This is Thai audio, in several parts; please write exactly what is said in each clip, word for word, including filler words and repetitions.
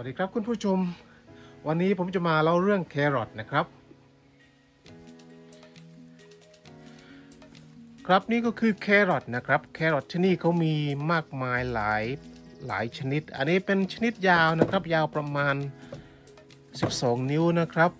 ดีครับคุณผู้ชมวันนี้ผมจะมาเล่าเรื่องแครอทนะครับครับนี่ก็คือแครอทนะครับแครอทที่นี่เขามีมากมายหลายหลายชนิดอันนี้เป็นชนิดยาวนะครับยาวประมาณสิบสองนิ้วนะครับ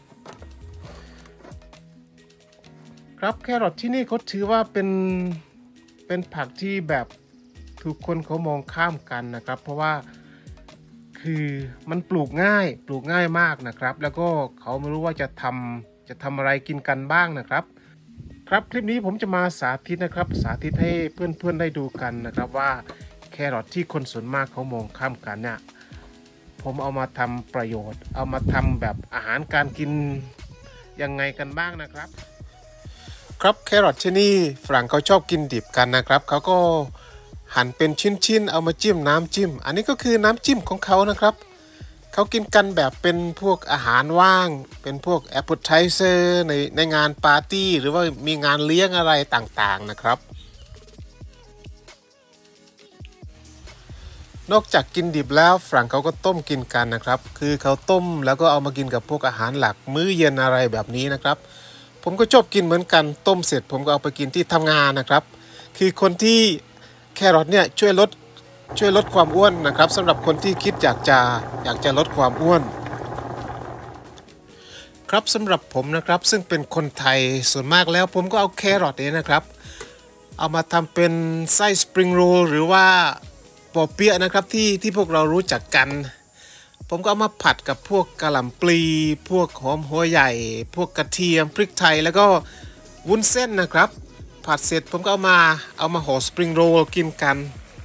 ครับแครอทที่นี่เขาถือว่าเป็นเป็นผักที่แบบทุกคนเขามองข้ามกันนะครับเพราะว่าคือมันปลูกง่ายปลูกง่ายมากนะครับแล้วก็เขาไม่รู้ว่าจะทำจะทำอะไรกินกันบ้างนะครับครับคลิปนี้ผมจะมาสาธิตนะครับสาธิตให้เพื่อนๆได้ดูกันนะครับว่าแครอทที่คนส่วนมากเขามองข้ามกันเนี่ยผมเอามาทำประโยชน์เอามาทำแบบอาหารการกินยังไงกันบ้างนะครับครับแครอทที่นี่ฝรั่งเขาชอบกินดิบกันนะครับเขาก็หั่นเป็นชิ้นๆเอามาจิ้มน้ำจิ้มอันนี้ก็คือน้ำจิ้มของเขานะครับเขากินกันแบบเป็นพวกอาหารว่างเป็นพวก appetizer ในในงานปาร์ตี้หรือว่ามีงานเลี้ยงอะไรต่างๆนะครับนอกจากกินดิบแล้วฝรั่งเขาก็ต้มกินกันนะครับคือเขาต้มแล้วก็เอามากินกับพวกอาหารหลักมื้อเย็นอะไรแบบนี้นะครับผมก็ชอบกินเหมือนกันต้มเสร็จผมก็เอาไปกินที่ทำงานนะครับคือคนที่แครอทเนี่ยช่วยลดช่วยลดความอ้วนนะครับสำหรับคนที่คิดอยากจะอยากจะลดความอ้วนครับสำหรับผมนะครับซึ่งเป็นคนไทยส่วนมากแล้วผมก็เอาแครอทเนี่ยนะครับเอามาทำเป็นไส้สปริงโรลหรือว่าปอเปี๊ยะนะครับที่ที่พวกเรารู้จักกันผมก็เอามาผัดกับพวกกะหล่ำปลีพวกหอมหัวใหญ่พวกกระเทียมพริกไทยแล้วก็วุ้นเส้นนะครับผัดเสร็จผมก็เอามาเอามาห่อสปริงโรลกินกัน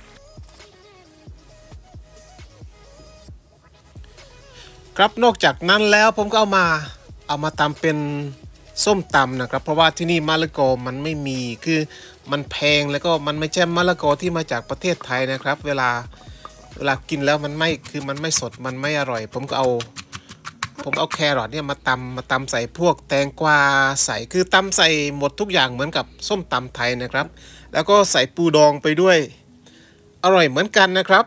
ครับนอกจากนั้นแล้วผมก็เอามาเอามาทำเป็นส้มตำนะครับเพราะว่าที่นี่มะละกอมันไม่มีคือมันแพงแล้วก็มันไม่ใช่มะละกอที่มาจากประเทศไทยนะครับเวลาเวลากินแล้วมันไม่คือมันไม่สดมันไม่อร่อยผมก็เอาผมเอาแครอทเนี่ยมาตำมาตำใส่พวกแตงกวาใส่คือตำใส่หมดทุกอย่างเหมือนกับส้มตำไทยนะครับแล้วก็ใส่ปูดองไปด้วยอร่อยเหมือนกันนะครับ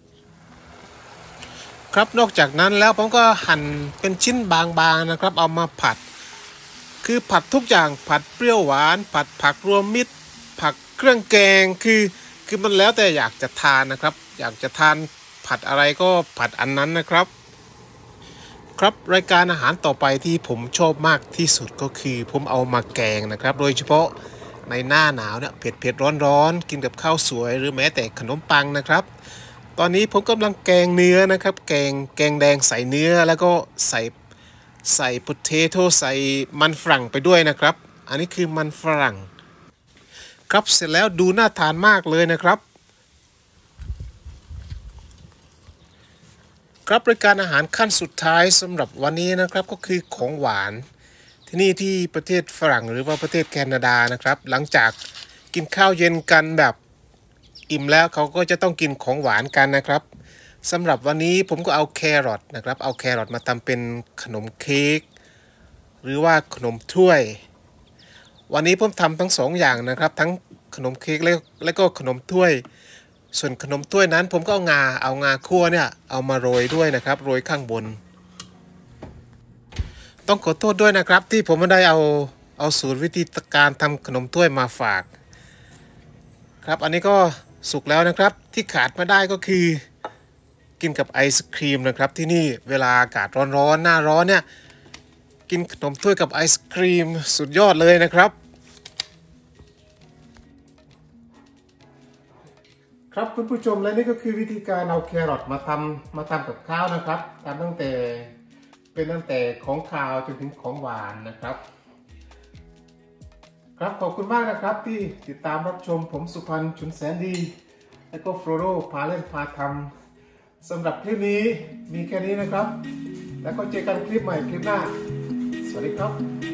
ครับนอกจากนั้นแล้วผมก็หั่นเป็นชิ้นบางๆนะครับเอามาผัดคือผัดทุกอย่างผัดเปรี้ยวหวานผัดผักรวมมิตรผักเครื่องแกงคือคือมันแล้วแต่อยากจะทานนะครับอยากจะทานผัดอะไรก็ผัดอันนั้นนะครับครับรายการอาหารต่อไปที่ผมชอบมากที่สุดก็คือผมเอามาแกงนะครับโดยเฉพาะในหน้าหนาวเนี่ยเผ็ดเผ็ดร้อนร้อนกินกับข้าวสวยหรือแม้แต่ขนมปังนะครับตอนนี้ผมกำลังแกงเนื้อนะครับแกงแกงแดงใส่เนื้อแล้วก็ใส่ใส่โพเทโต้ใส่มันฝรั่งไปด้วยนะครับอันนี้คือมันฝรั่งครับเสร็จแล้วดูน่าทานมากเลยนะครับครับรายการอาหารขั้นสุดท้ายสำหรับวันนี้นะครับก็คือของหวานที่นี่ที่ประเทศฝรั่งหรือว่าประเทศแคนาดานะครับหลังจากกินข้าวเย็นกันแบบอิ่มแล้วเขาก็จะต้องกินของหวานกันนะครับสำหรับวันนี้ผมก็เอาแครอทนะครับเอาแครอทมาทำเป็นขนมเค้กหรือว่าขนมถ้วยวันนี้ผมทำทั้งสองอย่างนะครับทั้งขนมเค้กและและก็ขนมถ้วยส่วนขนมถ้วยนั้นผมก็เอางาเอางาคั่วเนี่ยเอามาโรยด้วยนะครับโรยข้างบนต้องขอโทษด้วยนะครับที่ผมไม่ได้เอาเอาสูตรวิธีการทำขนมถ้วยมาฝากครับอันนี้ก็สุกแล้วนะครับที่ขาดไม่ได้ก็คือกินกับไอศครีมนะครับที่นี่เวลาอากาศร้อนๆหน้าร้อนเนี่ยกินขนมถ้วยกับไอศครีมสุดยอดเลยนะครับครับคุณผู้ชมและนี่ก็คือวิธีการเอาแครอทมาทำมาทำกับข้าวนะครับทำตั้งแต่เป็นตั้งแต่ของคาวจนถึงของหวานนะครับครับขอบคุณมากนะครับที่ติดตามรับชมผมสุพรรณชุนแสนดีและก็โฟโรพาเล่นพาทำสำหรับคลิปนี้มีแค่นี้นะครับแล้วก็เจอกันคลิปใหม่คลิปหน้าสวัสดีครับ